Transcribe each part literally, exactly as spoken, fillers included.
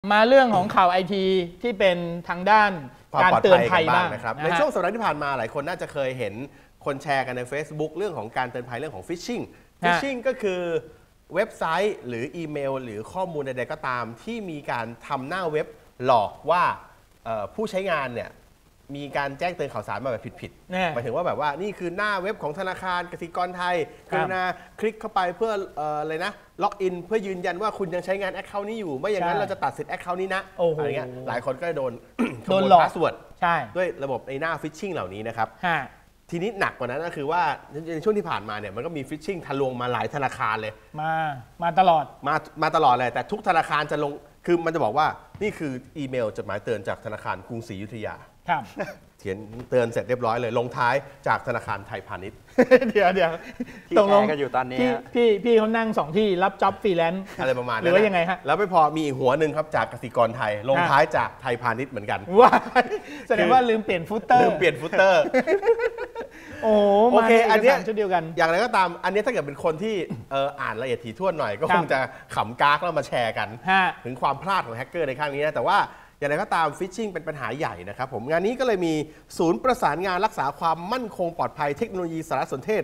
มาเรื่องของข่าวไอทีที่เป็นทางด้านการเตือนภัยบ้างนะครับในช่วงสัปดาห์ที่ผ่านมาหลายคนน่าจะเคยเห็นคนแชร์กันใน Facebook เรื่องของการเตือนภัยเรื่องของฟิชชิงฟิชชิงก็คือเว็บไซต์หรืออีเมลหรือข้อมูลใดๆก็ตามที่มีการทำหน้าเว็บหลอกว่าผู้ใช้งานเนี่ยมีการแจ้งเตือนข่าวสารมาแบบผิดๆหมายถึงว่าแบบว่านี่คือหน้าเว็บของธนาคารกสิกรไทยกรุณาคลิกเข้าไปเพื่ออะไรนะล็อกอินเพื่อยืนยันว่าคุณยังใช้งานแอคเคาท์นี้อยู่ไม่อย่างนั้นเราจะตัดสิทธิ์แอคเคาท์นี้นะอะไรเงี้ยหลายคนก็โดนโดนหลอกพาสเวิร์ดด้วยระบบในหน้าฟิชชิงเหล่านี้นะครับทีนี้หนักกว่านั้นก็คือว่าในช่วงที่ผ่านมาเนี่ยมันก็มีฟิชชิงทะลวงมาหลายธนาคารเลยมามาตลอดมามาตลอดเลยแต่ทุกธนาคารจะลงคือมันจะบอกว่านี่คืออีเมลจดหมายเตือนจากธนาคารกรุงศรีอยุธยาครับเขียนเตือนเสร็จเรียบร้อยเลยลงท้ายจากธนาคารไทยพาณิชย์เดี๋ยวเดี๋ยวตรงลงกันอยู่ตอนนี้พี่พี่เขานั่งสองที่รับจ็อบฟรีแลนซ์อะไรประมาณนั้นหรือว่ายังไงฮะแล้วไม่พอมีอีกหัวหนึ่งครับจากกสิกรไทยลงท้ายจากไทยพาณิชย์เหมือนกันว่าแสดงว่าลืมเปลี่ยนฟุตเตอร์ลืมเปลี่ยนฟุตเตอร์โอ้โอเคอันนี้ชุดเดียวกันอย่างไรก็ตามอันนี้ถ้าเกิดเป็นคนที่อ่านละเอียดถี่ถ้วนหน่อยก็คงจะขำกากแล้วมาแชร์กันถึงความพลาดของแฮกเกอร์ในครั้งนี้นะแต่ว่าอย่างไรก็ตามฟิชชิงเป็นปัญหาใหญ่นะครับผมงานนี้ก็เลยมีศูนย์ประสานงานรักษาความมั่นคงปลอดภัยเทคโนโลยีสารสนเทศ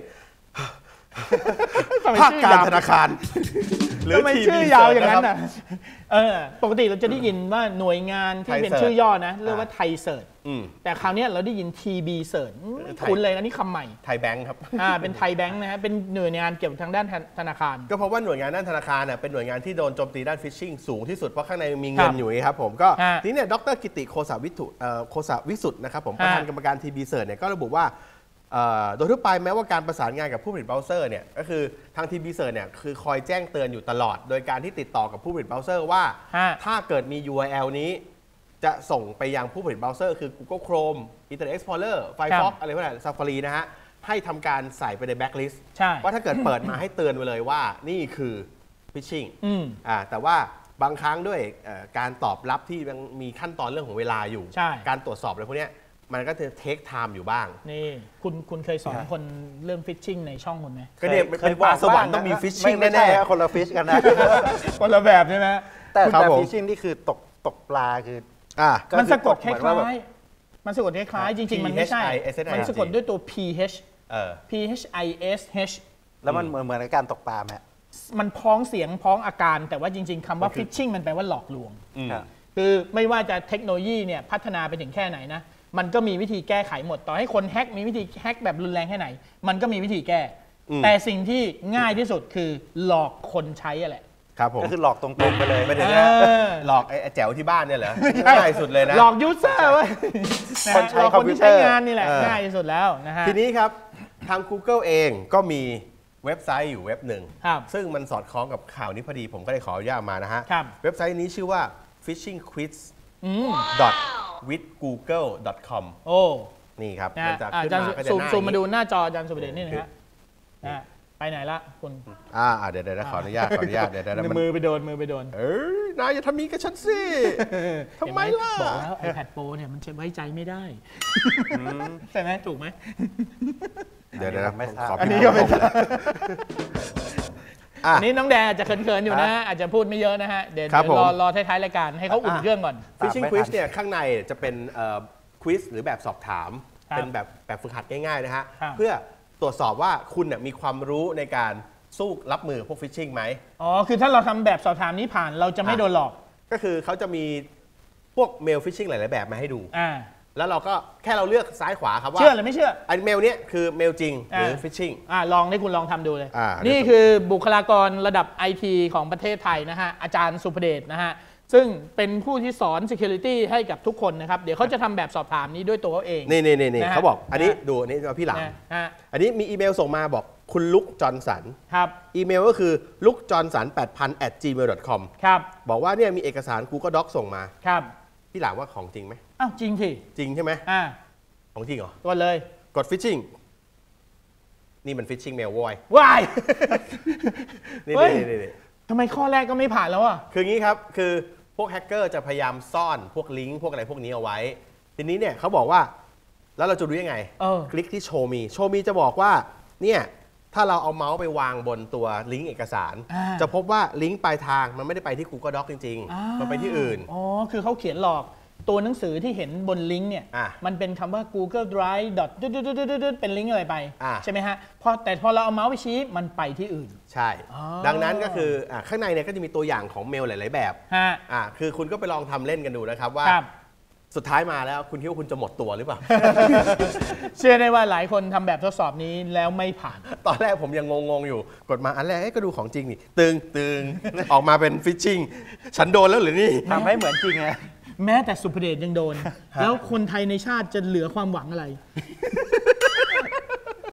ภาคการธนาคารหรือชื่อยาวอย่างนั้นน่ะเออปกติเราจะได้ยินว่าหน่วยงานที่เป็นชื่อย่อนะเรียกว่าไทยเซิร์ชแต่คราวนี้เราได้ยิน ที บี เซิร์ชคุ้นเลยอันนี้คำใหม่ไทยแบงค์ครับอ่าเป็นไทยแบงค์นะฮะเป็นหน่วยงานเกี่ยวกับทางด้านธนาคารก็เพราะว่าหน่วยงานด้านธนาคารเนี่ยเป็นหน่วยงานที่โดนโจมตีด้านฟิชชิงสูงที่สุดเพราะข้างในมีเงินอยู่ครับผมก็ทีนี้เนี่ยดร.กิติโคสาวิสุทธิ์โคสาวิสุทธิ์นะครับผมประธานกรรมการ ที บี เซิร์ชเนี่ยก็ระบุว่าโดยทั่วไปแม้ว่าการประสานงานกับผู้ผลิตเบราว์เซอร์เนี่ยก็คือทาง ที บี Search เนี่ยคือคอยแจ้งเตือนอยู่ตลอดโดยการที่ติดต่อกับผู้ผลิตเบราว์เซอร์ว่าถ้าเกิดมี ยู อาร์ แอล นี้จะส่งไปยังผู้ผลิตเบราว์เซอร์คือ Google Chrome Internet Explorer Firefox อะไรพวกนั้น Safari นะฮะให้ทำการใส่ไปในแบ็คลิสต์ว่าถ้าเกิดเปิดมาให้เตือนไว้เลยว่านี่คือ phishing แต่ว่าบางครั้งด้วยการตอบรับที่มีขั้นตอนเรื่องของเวลาอยู่การตรวจสอบอะไรพวกนี้มันก็จะเทคไทม์อยู่บ้างนี่คุณคุณเคยสอนคนเรื่องฟิชชิงในช่องคุณไหมก็เนี่ยเป็นปลาสวรรค์ต้องมีฟิชชิงแน่ๆคนละฟิชกันนะคนละแบบใช่ไหมแต่แต่ฟิชชิงนี่คือตกตกปลาคืออ่ามันสะกดคล้ายๆมันสะกดคล้ายๆจริงๆมันไม่ใช่มันสะกดด้วยตัว P H P H I S H แล้วมันเหมือนเหมือนการตกปลาไหมมันพ้องเสียงพ้องอาการแต่ว่าจริงๆคำว่าฟิชชิงมันแปลว่าหลอกลวงคือไม่ว่าจะเทคโนโลยีเนี่ยพัฒนาไปถึงแค่ไหนนะมันก็มีวิธีแก้ไขหมดต่อให้คนแฮกมีวิธีแฮกแบบรุนแรงแค่ไหนมันก็มีวิธีแก้แต่สิ่งที่ง่ายที่สุดคือหลอกคนใช้แหละครับผมก็คือหลอกตรงๆไปเลยไม่ถึงหลอกไอ้แจ๋วที่บ้านเนี่ยเหรอง่ายสุดเลยนะหลอกยูเซอร์เว้ยคนใช้คอมพิวเตอร์ใช้งานนี่แหละง่ายที่สุดแล้วนะฮะทีนี้ครับทาง Google เองก็มีเว็บไซต์อยู่เว็บหนึ่งซึ่งมันสอดคล้องกับข่าวนี้พอดีผมก็ได้ขออนุญาตมานะฮะเว็บไซต์นี้ชื่อว่า phishing quiz with google dot com โอ้นี่ครับมันจะขึ้นมาก็จะหน้าซูมมาดูหน้าจออาจารย์สุประเดชนี่นะฮะไปไหนละคุณอ่าเดี๋ยวเดี๋ยวขออนุญาตขออนุญาตเดี๋ยวเดี๋ยวมือไปโดนมือไปโดนเอ้ยนายอย่าทำนี้กับฉันสิทำไมล่ะบอกแล้ว iPad Pro เนี่ยมันไว้ใจไม่ได้ใช่ไหมถูกไหมเดี๋ยวเดี๋ยวอันนี้ก็ไม่ทราบอันนี้น้องแดนจะเขินๆอยู่นะอาจจะพูดไม่เยอะนะฮะเดี๋ยวรอรอท้ายๆรายการให้เขาอุ่นเครื่องก่อน Phishing Quiz เนี่ยข้างในจะเป็นควิซหรือแบบสอบถามเป็นแบบแบบฝึกหัดง่ายๆนะฮะเพื่อตรวจสอบว่าคุณมีความรู้ในการสู้รับมือพวกฟิชชิงไหมอ๋อคือถ้าเราทำแบบสอบถามนี้ผ่านเราจะไม่โดนหลอกก็คือเขาจะมีพวกเมลฟิชชิงหลายๆแบบมาให้ดูแล้วเราก็แค่เราเลือกซ้ายขวาครับว่าเชื่อหรือไม่เชื่อไอเมลนี้คือเมลจริงหรือฟิชชิงอ่าลองให้คุณลองทำดูเลยนี่คือบุคลากรระดับ ไอ ที ของประเทศไทยนะฮะอาจารย์สุภเดชนะฮะซึ่งเป็นผู้ที่สอน security ให้กับทุกคนนะครับเดี๋ยวเขาจะทำแบบสอบถามนี้ด้วยตัวเขาเองนี่นี่นี่เขาบอกอันนี้ดูอันนี้พี่หลังอันนี้มีอีเมลส่งมาบอกคุณลุกจอห์นสันครับอีเมลก็คือลุกจอห์นสันแปดพัน แอท จีเมล ดอท คอมครับบอกว่าเนี่ยมีเอกสาร Google Docs ส่งมาครับพี่หลังว่าของจริงไหมอ้าวจริงสิจริงใช่ไหมอ่าของจริงเหรอตัวเลยกดฟิชชิงนี่มันฟิชชิงเมลวายวายนี่นี่นี่ทำไมข้อแรกก็ไม่ผ่านแล้วอ่ะคืองี้ครับคือพวกแฮกเกอร์จะพยายามซ่อนพวกลิงก์พวกอะไรพวกนี้เอาไว้ทีนี้เนี่ยเขาบอกว่าแล้วเราจะรู้ยังไงคลิกที่โชว์มีโชว์มีจะบอกว่าเนี่ยถ้าเราเอาเมาส์ไปวางบนตัวลิงก์เอกสารอ่าจะพบว่าลิงก์ปลายทางมันไม่ได้ไปที่ Google Doc จริงอ่าๆ มันไปที่อื่นอ๋อคือเขาเขียนหลอกตัวหนังสือที่เห็นบนลิงก์เนี่ยอ่ะมันเป็นคำว่า Google Drive ดอทเป็นลิงก์อะไรไปอ่ะใช่ไหมฮะพอแต่พอเราเอาเมาส์ไปชี้มันไปที่อื่นใช่อ๋อดังนั้นก็คืออ่ะข้างในเนี่ยก็จะมีตัวอย่างของเมลหลาย ๆ แบบฮะอ่ะคือคุณก็ไปลองทำเล่นกันดูนะครับว่าครับสุดท้ายมาแล้วคุณคิดว่าคุณจะหมดตัวหรือเปล่าเชื่อได้ว่าหลายคนทำแบบทดสอบนี้แล้วไม่ผ่านตอนแรกผมยังงง ๆ อยู่ กดมาอันแรกเอ้ยก็ดูของจริงนี่ตึงตึง ออกมาเป็นฟิชชิงฉันโดนแล้วหรือนี่ทำให้เหมือนจริงไงแม้แต่สุภเดชยังโดน แล้วคนไทยในชาติจะเหลือความหวังอะไร